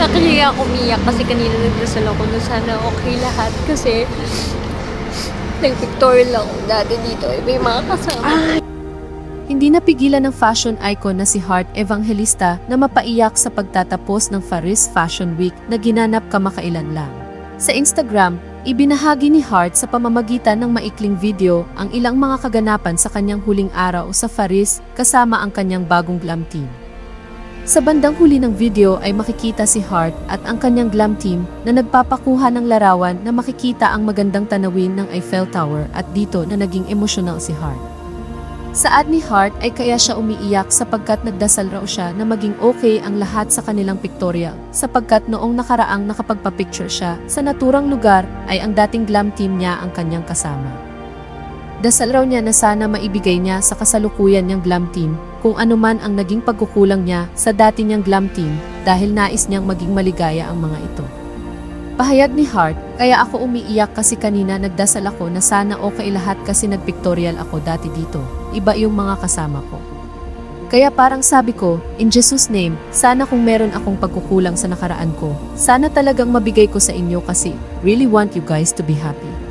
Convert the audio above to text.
Kaya ako umiyak kasi kanina nagdasal ako na sana okay lahat kasi nag-pictorial ako dati dito. May mga kasama. Hindi napigilan ng fashion icon na si Heart Evangelista na mapaiyak sa pagtatapos ng Paris Fashion Week na ginanap kamakailan lang. Sa Instagram, ibinahagi ni Heart sa pamamagitan ng maikling video ang ilang mga kaganapan sa kanyang huling araw sa Paris kasama ang kanyang bagong glam team. Sa bandang huli ng video ay makikita si Heart at ang kanyang glam team na nagpapakuha ng larawan na makikita ang magandang tanawin ng Eiffel Tower at dito na naging emotional si Heart. Saad ni Heart ay kaya siya umiiyak sapagkat nagdasal raw siya na maging okay ang lahat sa kanilang pictorial sapagkat noong nakaraang nakapagpa-picture siya sa naturang lugar ay ang dating glam team niya ang kanyang kasama. Dasal raw niya na sana maibigay niya sa kasalukuyan niyang glam team kung anuman ang naging pagkukulang niya sa dati niyang glam team dahil nais niyang maging maligaya ang mga ito. Pahayag ni Heart, kaya ako umiiyak kasi kanina nagdasal ako na sana okay lahat kasi nagpictorial ako dati dito. Iba yung mga kasama ko. Kaya parang sabi ko, in Jesus' name, sana kung meron akong pagkukulang sa nakaraan ko, sana talagang mabigay ko sa inyo kasi really want you guys to be happy.